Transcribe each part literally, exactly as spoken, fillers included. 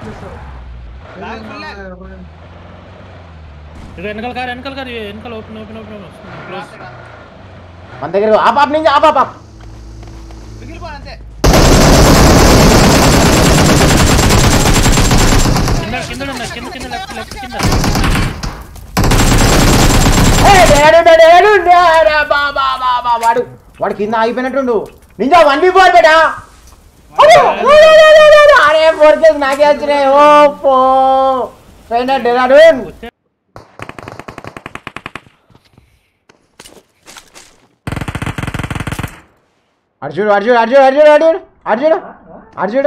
వెనకాల కార్ వెనకాల కార్ వెనకాల ఓపెన్ ఓపెన్ ఓపెన్ మన దగ్గర ఆప్ ఆప్ నుంచి ఆప్ ఆప్ ఆప్ అంతే కింద కింద కింద కింద లెఫ్ట్ లెఫ్ట్ కింద వాడు వాడు కింద ఆగిపోయినట్టుండు నింజా వన్ బి ఫోర్ బేటా అరే ఫోర్ కేస్ నాకే వచ్చినాయి ఓ పో డెరాడూన్ అర్జుడు అర్జుడు అర్జుడు అర్జుడు అర్జుడు అర్జుడు అర్జుడు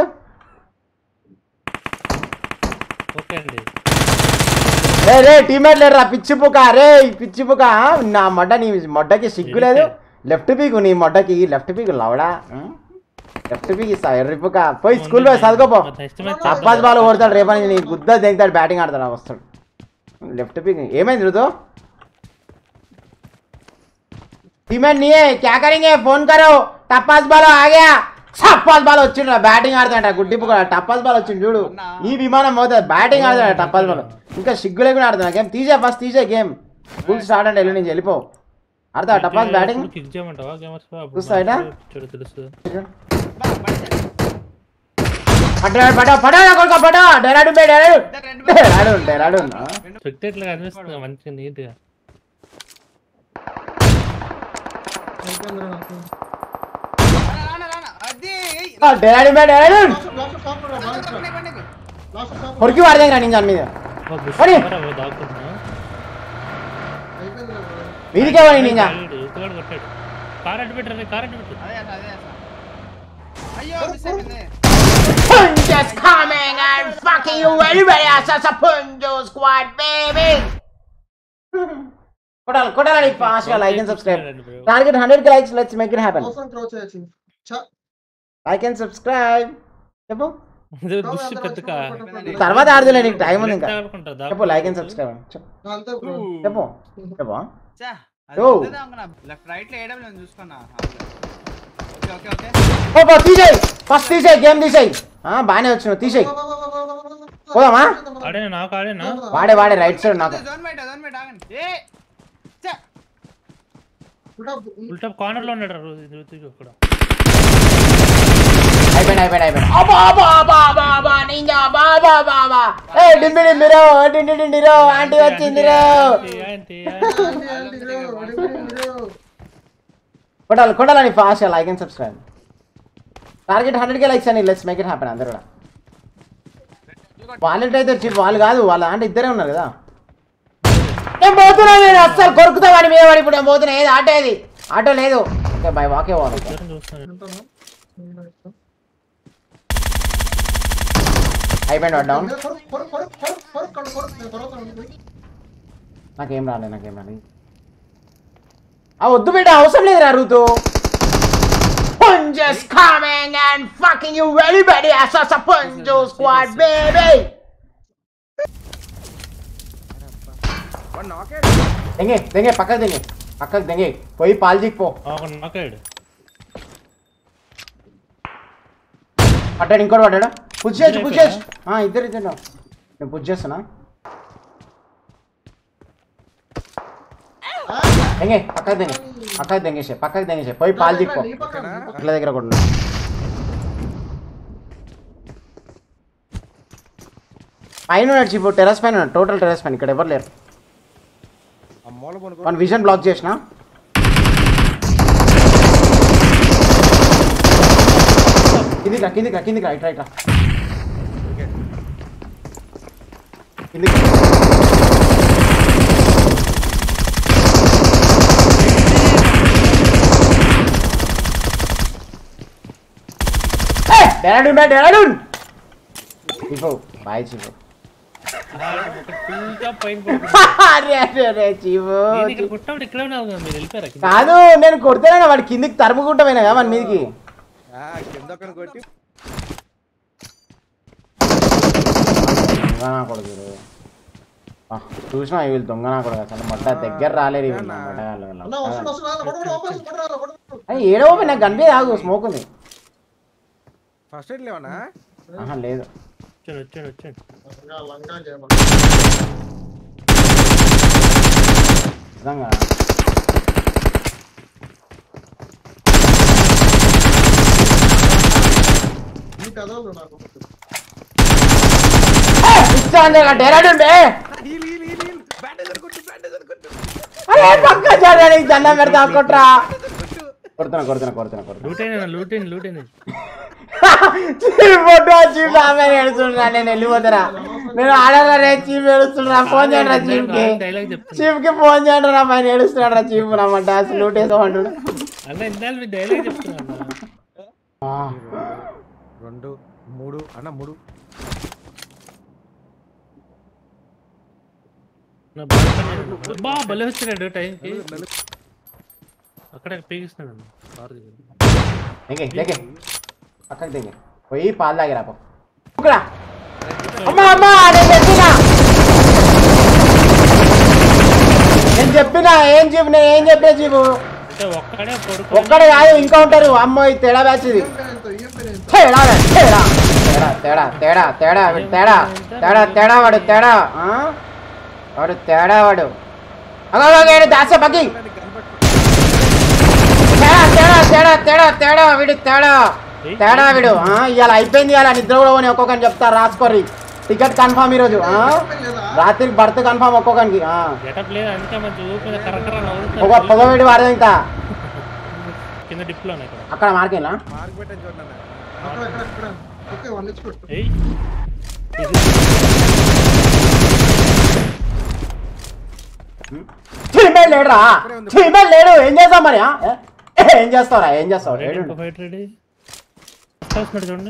ఓకే అండి రే రే టీమేట్ లేరు రా పిచ్చి పుక రే పిచ్చి పుక నా మొడ్డ నీ మొడ్డకి సిగ్గు లేదు లెఫ్ట్ పీకు నీ మొడ్డకి లెఫ్ట్ పీకు లవడా లెఫ్ట్ పీక్ ఇస్తా ఎర్రి పుక పోయి స్కూల్ పోయి చదువుకోపో తప్పాస్ బాల్ కొడతాడు రేపని నీ గుద్ద దిగుతాడు బ్యాటింగ్ ఆడతాడు వస్తాడు లెఫ్ట్ పీక్ ఏమైంది రుతో टीममेट नहीं है क्या करेंगे फोन करो टप्पास बाल आ गया टप्पास बाल వచ్చిండు బ్యాటింగ్ ఆడతాడ గుడ్డి పుక టప్పాస్ బాల్ వచ్చిండు చూడు ఈ విమానం మోత బ్యాటింగ్ ఆడతాడ టప్పాస్ బాల్ ఇంకా సిగ్గు లేకుండా ఆడతాడు గేమ్ తీసే ఫస్ట్ తీసే గేమ్ ఫుల్ స్టార్ట్ అంటే ఎల్లు నుంచి వెళ్ళిపో ఆడతా టప్పాస్ బ్యాటింగ్ కిక్ చేయమంటావా గేమర్స్ చూస్తాయినా చూడు తెలుసు పడ పడ పడ కొల్క పడ డెరాడు బే డెరాడు డెరాడు డెరాడు స్పెక్టేట్ లాగా అనిపిస్తుంది మంచిగా నీట్ గా డెరాడు బే డెరాడు కొరికి వాడ దగ్గర నింజా మీద పడి వీడికే వాడి నింజా ఇతగాడు కొట్టాడు కార్ అడ్డు పెట్టారు కార్ అడ్డు పెట్టు అదే అదే అయ్యో మిస్ అయిపోయింది Punches coming and fucking you very very as a Punjo squad baby. Kodal kodal ani fast ga like and subscribe. Target one hundred likes, let's make it happen. Like and subscribe. చెప్పు bush పెద్దగా తర్వాత ఆడదులే నీకు time ఉంది ఇంకా చెప్పు like and subscribe చెప్పు చెప్పు చెప్పు చా అది లెఫ్ట్ రైట్ లో ఏడబ్ల్యూ చూసుకున్నా ఓకే ఓకే ఓకే ఓ బా తీసేయ్ ఫస్ట్ తీసేయ్ గేమ్ తీసేయ్ ఆ బానే వచ్చినావు తీసేయ్ పోదామా ఆడేనా నాకు ఆడేనా వాడే వాడే రైట్ సైడ్ నాకు జోన్ మైట్ జోన్ మైట్ ఆగండి ఏ చా ఉల్టా కార్నర్ లో ఉన్నాడు రుతిక్ అక్కడ అయిపోయింది అయిపోయింది అయిపోయింది అబ్బా అబ్బా అబ్బా అబ్బా అబ్బా నింజా బాబా బాబా ఏ డిండి డిండిరో డిండి డిండిరో ఆంటీ వచ్చిందిరో కొడాలి కొడాలని fast like and subscribe target hundred K likes అని లెట్స్ మేక్ ఇట్ హ్యాపెన్ అందరూ కూడా వాళ్ళకి అయితే చిప్ వాళ్ళు కాదు వాళ్ళ అంటే ఇద్దరే ఉన్నారు కదా నేను పోతున్నా నేను అస్సలు కొరుకుతా వాడి మీద వాడి ఇప్పుడు నేను పోతున్నా ఏది ఆటో ఏది ఆటో లేదు ఓకే బై వాకే పోవాలి అయిపోయింది వాడు డౌన్ నాకేం రాలేదు నాకేం రాలేదు ఆ వద్దు బిడ్డ అవసరం లేదురా రూతు Punches coming and fucking you very very as a Punjo squad baby. देंगे देंगे पकड़ देंगे पकड़ देंगे कोई पाल जीत पो ఒక నాకాడు అట్టాడు ఇంకోటి పడ్డాడు పుష్ చేసి పుష్ చేసి ఆ ఇద్దరు ఇద్దరు నేను పుష్ చేస్తున్నా देंगे पक्का देंगे पक्का देंगे से पक्का देंगे से कोई पाल दीपो अगले దగ్గర కొట్టు పైన నడిచిపో టెర్రస్ పైన టోటల్ టెర్రస్ పైన ఇక్కడ ఎవరు లేరు వన్ విజన్ బ్లాక్ చేసిన కిందికి రా కిందికి రా కిందికి రా ఇట్రా ఇట్రా కిందికి డెరాడూన్ బై డెరాడూన్ చిపో బాయ్ చిపో ఫుల్గా పైన పడుతుంది అరే అరే అరే చిపో నేను ఇక్కడ కొట్టాడు ఇక్కడే ఉన్నావు మీరు వెళ్ళిపోయారా కాదు నేను కొడతానే వాడి కిందికి తరుముకుంటామేనా కదా మన మీదకి కింద కొట్టి దొంగనా కొడుకు చూసినా వీళ్ళు దొంగనా కొడుకు అసలు మొట్ట దగ్గర రాలేరు వీళ్ళు మొట్టగాళ్ళు ఏడవ నాకు కనిపి ఆగు స్మోక్ ఉంది ఫస్ట్ ఎయిడ్ లేవనా ఆహా లేదు వచ్చాను వచ్చాను వచ్చాను నిజంగా డెరాడూన్ బే అరే పక్క చూడండి దండం పెడతా కొట్రా కొడుతున్నా కొడుతున్నా కొడుతున్నా కొడుతున్నా లూటైనా లూటైన్ లూటైన్ చీప్ ఫోటో చీప్ ఆమె ఏడుస్తున్నా నేను వెళ్ళిపోతారా నేను ఆడాలరే చీప్ ఏడుస్తున్నా ఫోన్ చేయండి రా చీప్ కి డైలాగ్ చెప్తాను చీప్ కి ఫోన్ చేయండి రా పైన ఏడుస్తున్నాడు రా చీప్ రమ్మంట అసలు లూటేసామంటాడు అన్న ఇందాలు డైలాగ్ చెప్తున్నా రెండు మూడు అన్న మూడు బా భలే వచ్చినాడు టైంకి అక్కడ పీగిస్తున్నాడు దేగే దేగే పక్కకి దేగే పోయి పాలు తాగిరా పో అమ్మా అమ్మా నేను చెప్పినా నేను చెప్పినా ఏం చెప్పు నేను ఏం చెప్పే చెప్పు ఒక్కడే ఒక్కడే కాదు ఇంకా ఉంటారు అమ్మో ఈ తేడా బ్యాచ్ ఇది తేడా తేడా తేడా తేడా తేడా తేడా తేడా తేడా తేడా వాడు తేడా వాడు తేడా వాడు అగో దాసే బగ్గి తేడా తేడా తేడా తేడా తేడా వీడు తేడా తేడా వీడు ఇవాళ అయిపోయింది ఇవాళ నిద్ర కూడా పోనీ ఒక్కొక్కని చెప్తా రాసుకోర్రి టికెట్ కన్ఫామ్ ఈరోజు రాత్రికి బర్త్ కన్ఫామ్ ఒక్కొక్కరికి ఒక పొగవేడి వాడదు ఇంకా కింద డిప్లో అక్కడ మార్కెట్లా చీమేల్ లేడురా చీమేల్ లేడు ఏం చేస్తావు మరి ఏం చేస్తావురా ఏం చేస్తావు చూడండి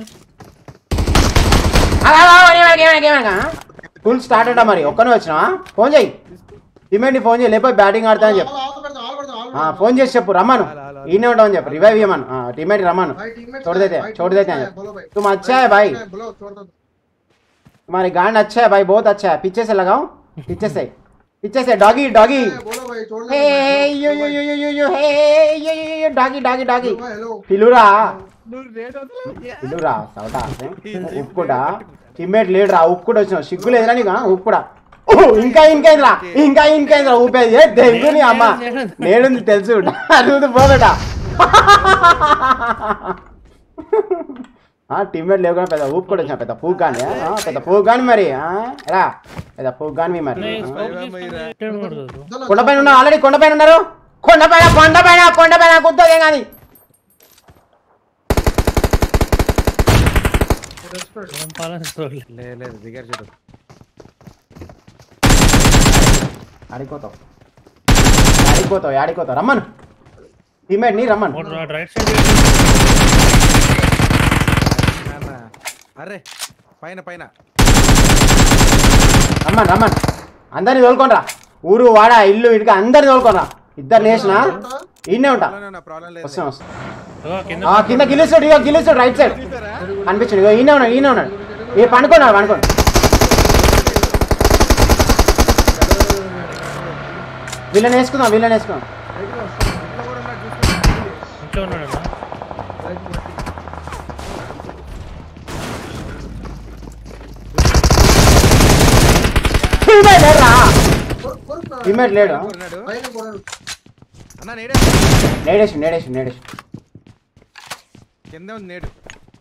ఫుల్ స్టార్ట్ అంటా మరి ఒక్కనే వచ్చినా ఫోన్ చేయి టీమేట్ని ఫోన్ చేయి లేకపోతే బ్యాటింగ్ ఆడతా అని చెప్పు ఫోన్ చేసి చెప్పు రమ్మను ఈయనే ఉంటామని చెప్పు రివైవ్ ఇవ్వమను టీమేట్ రమ్మను చూడదైతే చూడదైతే అని చెప్పు तुम अच्छा है भाई तुम्हारे गांड अच्छा है भाई बहुत अच्छा है पीछे से लगाओ पीछे से पीछे से doggy doggy hey yo yo yo yo yo hey yo yo yo doggy doggy doggy పిలురా పిలురా సవటా ఉప్పుడా టీమ్మేట్ లేడురా ఉప్పుడు వచ్చిన సిగ్గు లేదురా నీకు ఉప్పుడా ఇంకా ఇంకేంద్రా ఇంకా ఇంకేంద్రా ఊపేది దెంగుని అమ్మ నేడుంది తెలుసు అడుగుతూ పోగట టీమ్మేట్ లేకుండా పెద్ద ఊపు కూడా వచ్చిన పెద్ద పూక్ కానీ పెద్ద పూక్ కానీ మరి రా పెద్ద పూక్ కానీ మరి కొండపైన ఉన్నారు ఆల్రెడీ కొండపైన ఉన్నారు కొండపైన కొండపైన కొండపైన కుద్దదేం కానీ లేదు దిగారు చూడు ఆడిపోతావు ఆడిపోతావు ఆడిపోతావు రమ్మను టీమ్మేట్ ని రమ్మను అరే పైన పైన రమ్మను రమ్మను అందరిని తోలుకోనరా ఊరు వాడ ఇల్లు ఇటుక అందరిని తోలుకోనరా ఇద్దరు నేసిన ఈయనే ఉంటా వస్తాం వస్తాం కింద గిల్లిస్తాడు ఇక గిల్లిస్తాడు రైట్ సైడ్ అనిపించండి ఇక ఈయనే ఉన్నాడు ఈయనే ఉన్నాడు ఏ పండుకోన్నాడు పండుకోండి వీళ్ళని వేసుకుందాం వీళ్ళని వేసుకుందాం టీమ్మేట్ లేడు నేడేసి నేడేసి నేడేసి కింద ఉంది నేడు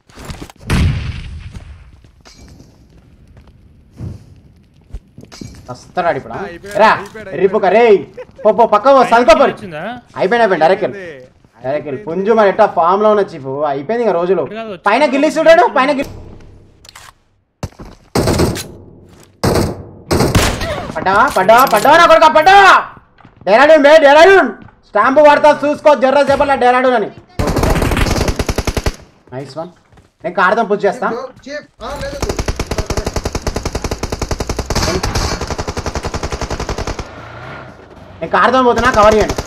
వస్తాడు ఇప్పుడు రా రిపుక రే పో పక్క సదుకోపోరు అయిపోయిన అయిపోయింది డైరెక్ట్ డైరెక్ట్ పుంజు మరి ఎట్టా ఫామ్ లో ఉన్న చీఫ్ అయిపోయింది ఇంకా రోజులు పైన గిల్లి చూడాడు పైన పడ్డావా పడ్డావా పడ్డావా నా కొడుకు పడ్డావా డెరాడూన్ బే డెరాడూన్ స్టాంపు పడతా చూసుకో జర్ర చెప్పాల డెరాడూన్ అని నైస్ వన్ నేను కారుతో పుష్ చేస్తా నేను కారుతో పోతున్నా కవర్ చేయండి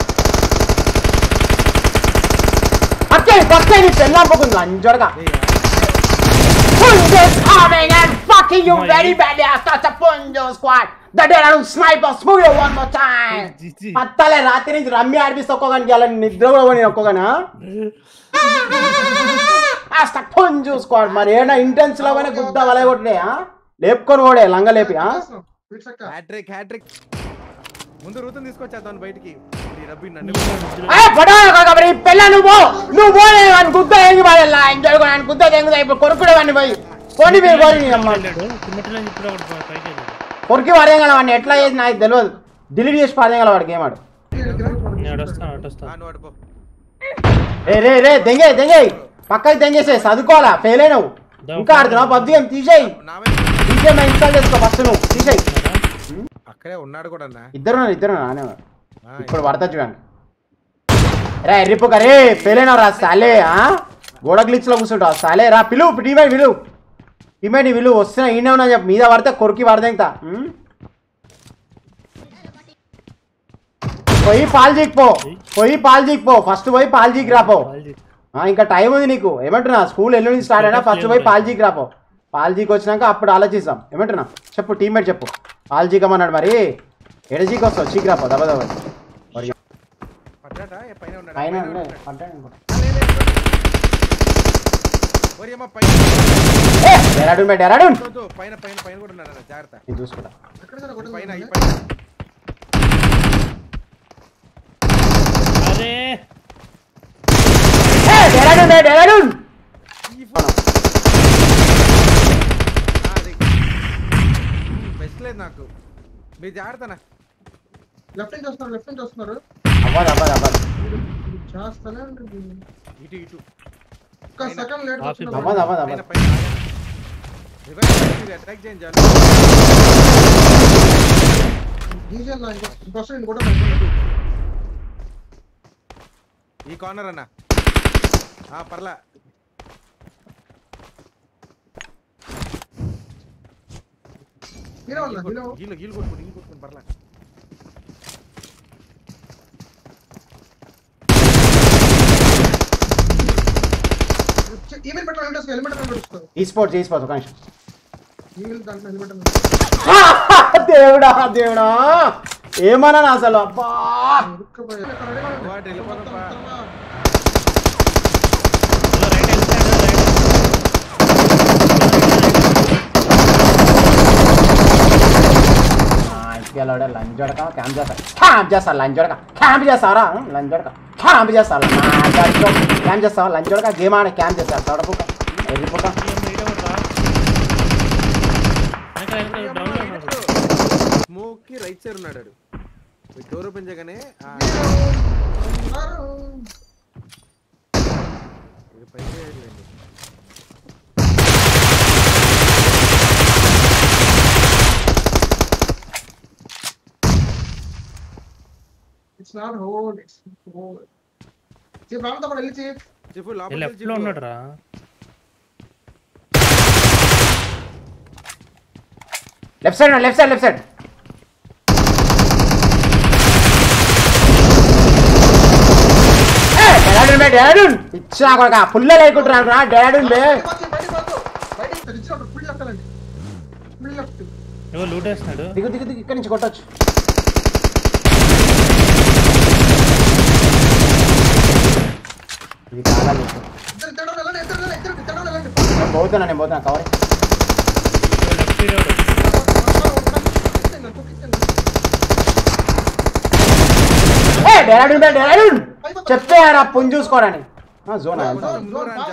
అక్కే పక్కే నీ పెళ్ళాంపుకుంది అంజోడగా Punjo is coming and fucking you very badly after the Punjo squad. The Deradoon sniper smooth one more time. పత్తలే రాత్రి నుంచి రమ్మి ఆడిపిస్తే ఒక్కొక్కనికి అలా నిద్ర కూడా పోనీ ఒక్కొక్కనా ఆ స్టక్ చూసుకోవాలి మరి ఏమైనా ఇంటెన్స్ లోనే గుద్ద వలయ కొట్టినాయి లేపుకొని పోడే లంగ లేపి హ్యాట్రిక్ హ్యాట్రిక్ ముందు రూతం తీసుకొచ్చేద్దాం బయటికి పెళ్ళ నువ్వు నువ్వు పోలే గుద్ద ఏంగి వాళ్ళ ఇంజోడు గుద్ద తెంగుదా ఇప్పుడు కొరుకుడేవాడిని పోయి కొని మీరు పోయి అమ్మ కొరికి వాడేయగల వాడిని ఎట్లా చేసి నాకు తెలియదు డిలీట్ చేసి పాడేయగల వాడికి ఏమాడు రే రే రే దెంగే దెంగే పక్కకి దెంగేసే చదువుకోవాలా ఫెయిల్ అయినావు ఇంకా ఆడుతున్నావు పబ్జి గేమ్ తీసేయి తీసేయి ఇన్స్టాల్ చేసుకో ఫస్ట్ నువ్వు తీసేయి అక్కడే ఉన్నాడు కూడా ఇద్దరు ఇద్దరు నానే ఇప్పుడు పడతా చూడండి రే ఎర్రిపోక రే ఫెయిల్ అయినావు రా సాలే గోడ గ్లిచ్ లో కూర్చుంటావు సాలే రా పిలువు టీమేట్ విలువు టీమేట్ విలువు వస్తున్నా ఈయన ఉన్నా చెప్పు మీద పడితే కొరికి పడదేంతా పోయి పాలు చీకిపో పోయి పాలు చీకిపో ఫస్ట్ పోయి పాలు చీకి రాపో ఇంకా టైం ఉంది నీకు ఏమంటున్నా స్కూల్ ఎల్లుండి స్టార్ట్ అయినా ఫస్ట్ పోయి పాలు చీకి రాపో పాలు చీకి వచ్చినాక అప్పుడు ఆలోచిస్తాం ఏమంటున్నా చెప్పు టీమ్మేట్ చెప్పు పాలు చీకమన్నాడు మరి ఎడ చీకి వస్తావు చీకి రాపో దెబ్బ దెబ్బ పైన డెరాడూన్ బై డెరాడూన్ పైన పైన పైన కూడా ఉన్నాడు జాగ్రత్త నేను చూసుకుంటా పైన ఈ పైన అరే ఏ డెరాడూన్ బై డెరాడూన్ బెస్ట్ లేదు నాకు మీరు జాగ్రత్తనా లెఫ్ట్ నుంచి వస్తున్నారు లెఫ్ట్ నుంచి వస్తున్నారు అవ్వదు అవ్వదు అవ్వదు చేస్తానే ఇటు ఇటు ఒక్క సెకండ్ లేట్ అవ్వదు అవ్వదు అవ్వదు అటాక్ చేయండి డీజల్ లైన్ ఇంకోసం కూడా ఈ కార్నర్ అన్న పర్లా హీరో ఉన్నా హీరో గీలు గీలు కొట్టుకోండి గీలు కొట్టుకోండి పర్లా ఈమెయిల్ పెట్టాలి హెల్మెట్ హెల్మెట్ పెట్టుకో ఈ స్పోర్ట్స్ ఈ స్పోర్ట్స్ ఒక నిమిషం ఈమెయిల్ దాంట్లో హెల్మెట్ దేవుడా దేవుడా ఏమన్నా అసలు అబ్బా లంచ్ జడక క్యాంప్ చేస్తా క్యాంప్ చేస్తా లంచ్ జడక క్యాంప్ చేస్తావరా లంచ్ జడక క్యాంప్ చేస్తా క్యాంప్ చేస్తావా లంచ్ జడక గేమ్ ఆడే క్యాంప్ చేస్తా తోడపుక ఎర్రిపుక స్మోక్ కి రైట్ సైడ్ ఉన్నాడు డోర్ ఓపెన్ చేయగానే it's not hole it's hole chief రామ్ తో వెళ్ళి చీఫ్ చీఫ్ లెఫ్ట్ లో ఉన్నాడు రా left side left side left side ఏ డెరాడూన్ బే డెరాడూన్ ఇచ్చా కొడక ఫుల్ లేకుంటున్నాను రా డెరాడూన్ బే బయట ఇచ్చాడు ఫుల్ లెఫ్ట్ అండి ఫుల్ లెఫ్ట్ ఏవో లూట్ వేస్తున్నాడు దిగు దిగు దిగు ఇక్కడి నుంచి కొట్టొచ్చు ఇది కావాలి ఇద్దరు ఇద్దరు వెళ్ళండి ఇద్దరు వెళ్ళండి ఇద్దరు ఇద్దరు వెళ్ళండి నేను పోతున్నా నేను పోతున్నా కవర్ లెఫ్ట్ సైడ్ ఏ డెరాడూన్ బే డెరాడూన్ చెప్పారా పుంజు చూసుకోరని జోన్ జోన్